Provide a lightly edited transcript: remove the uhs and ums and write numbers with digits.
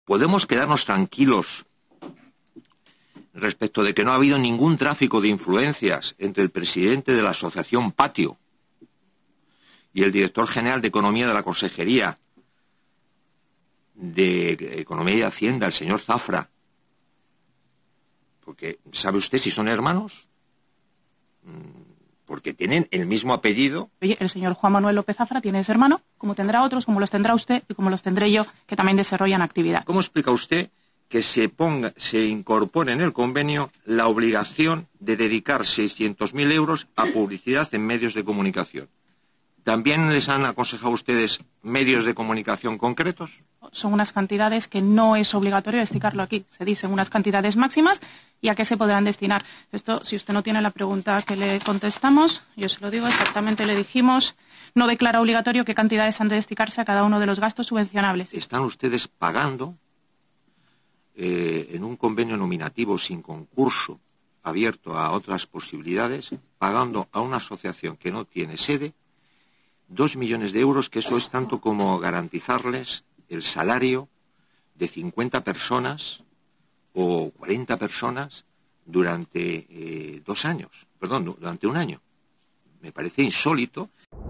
¿podemos quedarnos tranquilos respecto de que no ha habido ningún tráfico de influencias entre el presidente de la asociación Patio y el director general de Economía de la Consejería de Economía y Hacienda, el señor Zafra? Porque, ¿sabe usted si son hermanos? Porque tienen el mismo apellido. Oye, el señor Juan Manuel López Zafra tiene ese hermano, como tendrá otros, como los tendrá usted y como los tendré yo, que también desarrollan actividad. ¿Cómo explica usted que se incorpore en el convenio la obligación de dedicar 600.000 euros a publicidad en medios de comunicación? ¿También les han aconsejado a ustedes medios de comunicación concretos? Son unas cantidades que no es obligatorio desticarlo aquí. Se dicen unas cantidades máximas y a qué se podrán destinar. Esto, si usted no tiene la pregunta que le contestamos, yo se lo digo exactamente, le dijimos, no declara obligatorio qué cantidades han de desticarse a cada uno de los gastos subvencionables. Están ustedes pagando en un convenio nominativo sin concurso abierto a otras posibilidades, pagando a una asociación que no tiene sede 2 millones de euros, que eso es tanto como garantizarles el salario de 50 personas o 40 personas durante 2 años, perdón, durante un año. Me parece insólito.